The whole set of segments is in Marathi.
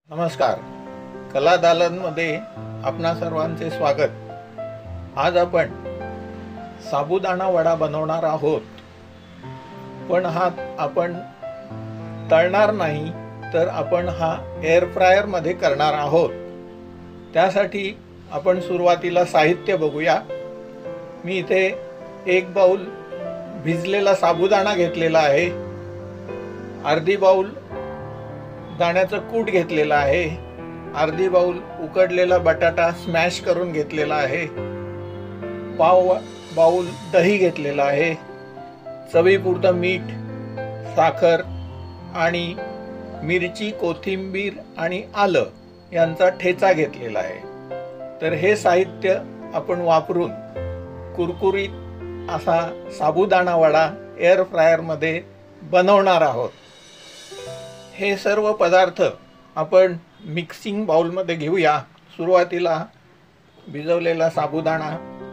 नमस्कार. कला दालनमध्ये आपणा सर्वांचे स्वागत. आज आपण साबुदाणा वडा बनवणार आहोत, पण हा आपण तळणार नाही, तर आपण हा एअर फ्रायर मध्ये करणार आहोत. त्यासाठी आपण सुरुवातीला साहित्य बघूया. मी इथे 1 बाउल भिजलेला साबुदाणा घेतलेला आहे, अर्धी बाउल दाण्याचं कूट घेतलेला आहे, अर्धी बाउल उकडलेला बटाटा स्मॅश करून घेतलेला आहे, पाव बाउल दही घेतलेला आहे, चवीपुरतं मीठ, साखर आणि मिरची, कोथिंबीर आणि आलं यांचा ठेचा घेतलेला आहे. तर हे साहित्य आपण वापरून कुरकुरीत असा साबुदाणा वडा एअर फ्रायर मध्ये बनवणार आहोत. हे सर्व पदार्थ आपण मिक्सिंग बाउल मध्ये घेऊया. सुरुवातीला भिजवलेला साबुदाणा,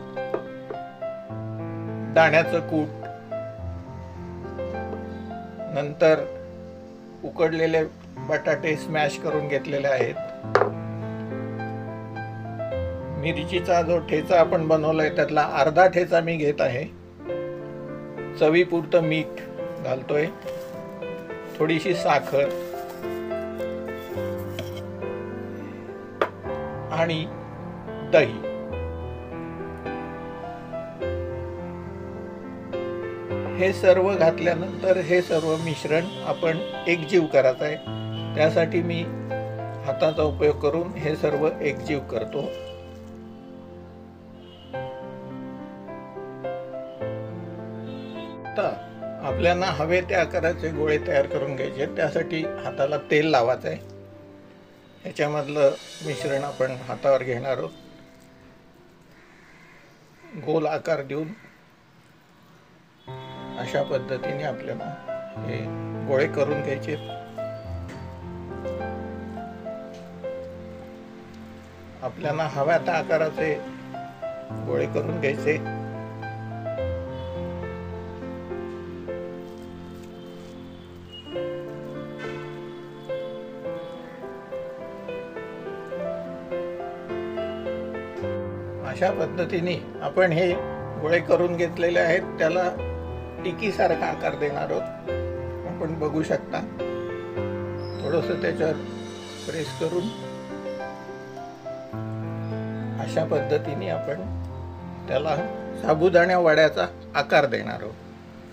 दाण्याचं कूट, नंतर उकडलेले बटाटे स्मॅश करून घेतलेले आहेत, मिरचीचा जो ठेचा आपण बनवलाय त्यातला अर्धा ठेचा मी घेत आहे, चवीपुरतं मीठ घालतोय, थोडीशी साखर आणि दही. हे सर्व घातल्यानंतर हे सर्व मिश्रण आपण एकजीव करायचं आहे. त्यासाठी मी हाताचा उपयोग करून हे सर्व एकजीव करतो. आता आपल्याला हवे त्या आकाराचे गोळे तयार करून घ्यायचे. त्यासाठी हाताला तेल लावायचं आहे. ह्याच्यामधलं मिश्रण आपण हातावर घेणार आहोत. गोल आकार देऊन अशा पद्धतीने आपल्याला हे गोळे करून घ्यायचे. आपल्याला हव्या त्या आकाराचे गोळे करून घ्यायचे. अशा पद्धतीने आपण हे गोळे करून घेतलेले आहेत. त्याला टिकीसारखा आकार देणार आहोत. आपण बघू शकता. थोडंसं त्याच्यावर प्रेस करून अशा पद्धतीने आपण त्याला साबुदाणा वड्याचा आकार देणार आहोत.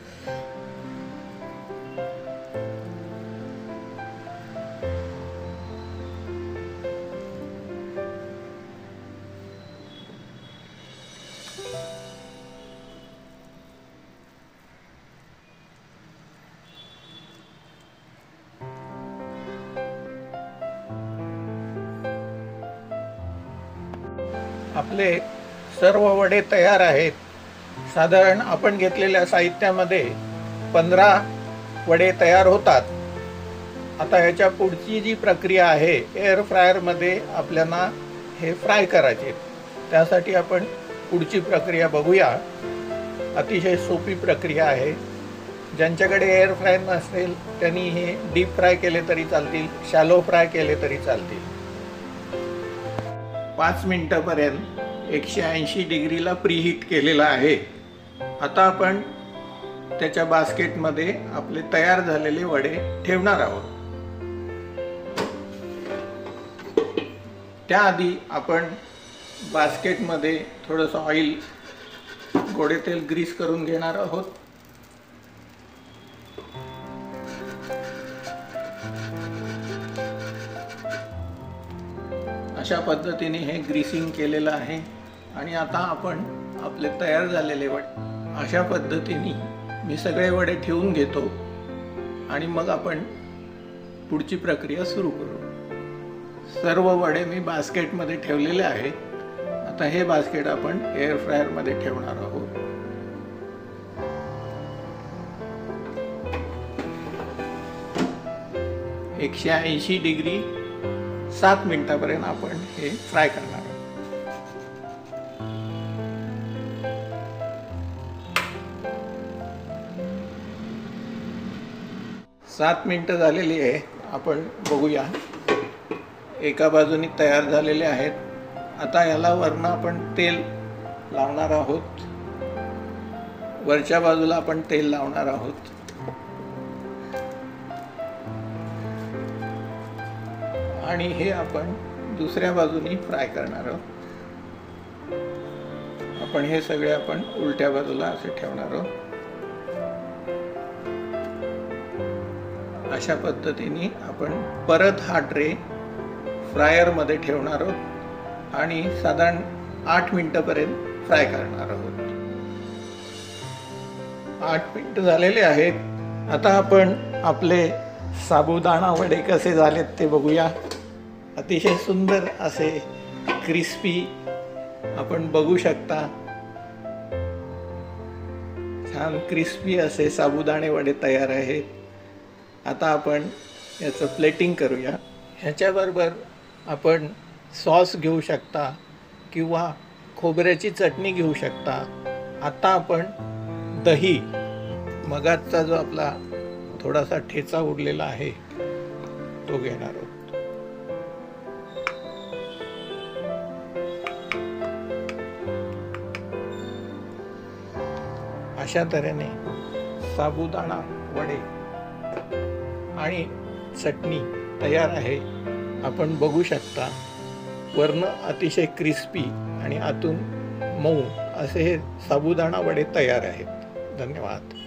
आपले सर्व वडे तयार आहेत. साधारण आपण घेतलेल्या साहित्यामध्ये 15 वडे तयार होतात. आता ह्याच्या पुढची जी प्रक्रिया आहे, एअर फ्रायर मध्ये आपल्याला हे फ्राय करायचे. त्यासाठी आपण पुढची प्रक्रिया बघूया. अतिशय सोपी प्रक्रिया आहे. ज्यांच्याकडे एअर फ्रायर नसेल त्यांनी हे डीप फ्राय केले तरी चालतील, शॅलो फ्राय केले तरी चालतील. 5 मिनिटांपर्यंत 180 डिग्रीला प्रीहीट केलेला आहे. आता आपण त्याच्या बास्केटमध्ये आपले तयार झालेले वडे ठेवणार आहोत. त्याआधी आपण बास्केटमध्ये थोडंसं ऑइल, गोडे तेल ग्रीस करून घेणार आहोत. अशा पद्धतीने हे ग्रीसिंग केलेलं आहे. आणि आता आपण आपले तयार झालेले वडे अशा पद्धतीने मी सगळे वडे ठेवून घेतो आणि मग आपण पुढची प्रक्रिया सुरू करू. सर्व वडे मी बास्केटमध्ये ठेवलेले आहेत. आता हे बास्केट आपण एअर फ्रायर मध्ये ठेवणार आहोत. (180 डिग्री) 7 मिनिटांपर्यंत आपण हे फ्राय करणार आहोत. 7 मिनिटं झालेली आहे. आपण बघूया. एका बाजूनी तयार झालेले आहेत. आता याला वरनं आपण तेल लावणार आहोत. वरच्या बाजूला आपण तेल लावणार आहोत. आणि हे आपण दुसऱ्या बाजूनी फ्राय करणार आहोत. आपण हे सगळे आपण उलट्या बाजूला असे ठेवणार आहोत. अशा पद्धतीने आपण परत हा ट्रे फ्रायर मध्ये ठेवणार आहोत आणि साधारण 8 मिनिटांपर्यंत फ्राय करणार आहोत. 8 मिनिट झालेले आहेत. आता आपण आपले साबुदाणा वडे कसे झालेत ते बघूया. अतिशय सुंदर असे क्रिस्पी आपण बघू शकता. छान क्रिस्पी असे साबुदाणे वडे तयार आहेत. आता आपण याचं प्लेटिंग करूया. ह्याच्याबरोबर आपण सॉस घेऊ शकता किंवा खोबऱ्याची चटणी घेऊ शकता. आता आपण दही, मगाचा जो आपला थोडासा ठेचा उरलेला आहे तो घेणार आहोत. अशा तऱ्हेने साबुदाणा वडे आणि चटणी तयार आहे. आपण बघू शकता वरनं अतिशय क्रिस्पी आणि आतून मऊ असे हे साबुदाणा वडे तयार आहेत. धन्यवाद.